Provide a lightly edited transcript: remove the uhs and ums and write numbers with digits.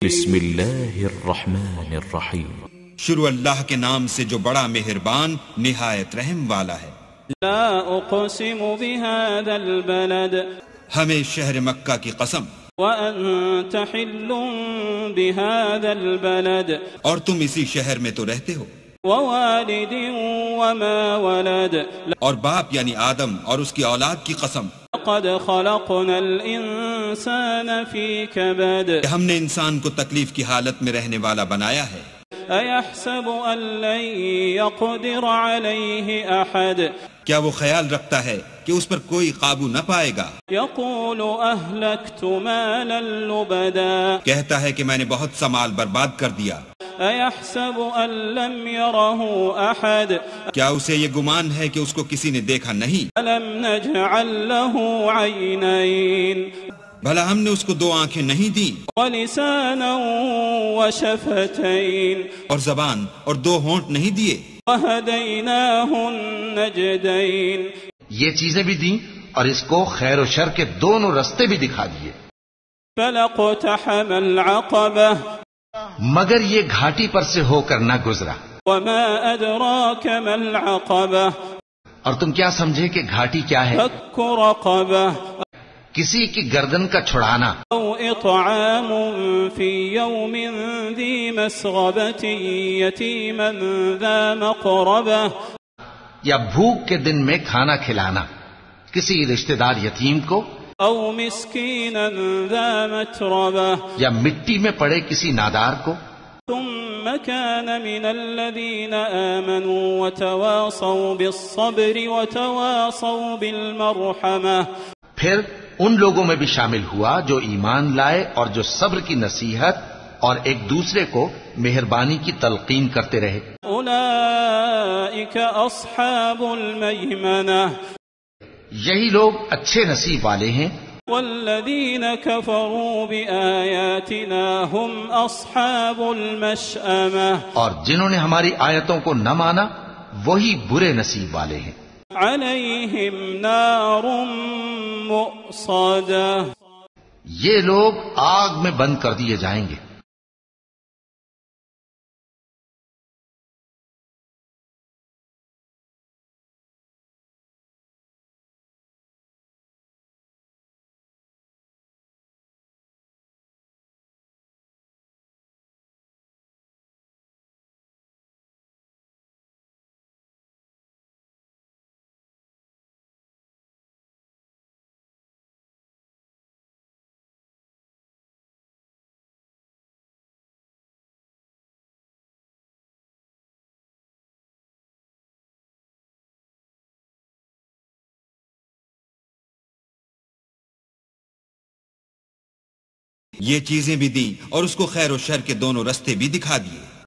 بسم اللہ الرحمن الرحیم۔ شروع اللہ کے نام سے جو بڑا مہربان نہایت رحم والا ہے۔ لا اقسم بهذا البلد، ہمیں شہر مکہ کی قسم، وانت حل بهذا البلد، اور تم اسی شہر میں تو رہتے ہو، ووالد وما ولد، اور باپ یعنی آدم اور اس کی اولاد کی قسم، لقد خلقنا الانسان في كبد، کہ ہم نے انسان کو تکلیف کی حالت میں رہنے والا بنایا ہے۔ أيحسب أن لن يقدر عليه أحد، کیا وہ خیال رکھتا ہے کہ اس پر کوئی قابو نہ پائے گا؟ يقول أهلكت مالا لبدا، کہتا ہے کہ میں نے بہت سا مال برباد کر دیا۔ أيحسب أن لم يره أحد، کیا اسے یہ گمان ہے کہ اس کو کسی نے دیکھا نہیں؟ ألم نجعل له عينين، بھلا ہم نے اس کو دو آنکھیں نہیں دی، ولسانا وشفتين، اور زبان اور دو ہونٹ نہیں دیے؟ وهديناه النجدين، یہ چیزیں بھی دیں اور اس کو خیر و شر کے دونوں رستے بھی دکھا دیے۔ فلاقتحم العقبة، مگر یہ گھاٹی پر سے ہو کر نہ گزرا۔ وما أدراك ما العقبة، اور تم کیا سمجھے کہ گھاٹی کیا ہے؟ فك رقبة، کسی کی گردن کا چھڑانا، أو إطعام في يوم ذي مسغبة يتيما ذا مقربة، یا بھوک کے دن میں کھانا کھلانا کسی رشتہ دار یتیم کو، أو مسكينا ذا متربة، یا مٹی میں پڑے کسی نادار کو۔ ثم كان من الذين آمنوا وتواصوا بالصبر وتواصوا بالمرحمة، پھر ان لوگوں میں بھی شامل ہوا جو ایمان لائے اور جو صبر کی نصیحت اور ایک دوسرے کو مہربانی کی تلقین کرتے رہے۔ أولئك أصحاب الميمنة، یہی لوگ اچھے نصیب والے ہیں۔ والذين كفروا بآياتنا هم أصحاب المشأمة، اور جنہوں نے ہماری آیتوں کو نہ مانا وہی برے نصیب والے ہیں۔ عليهم نار مؤصدة، یہ لوگ آگ میں بند کر دیے جائیں گے۔ یہ چیزیں بھی دیں اور اس کو خیر و شر کے دونوں رستے بھی دکھا دیے۔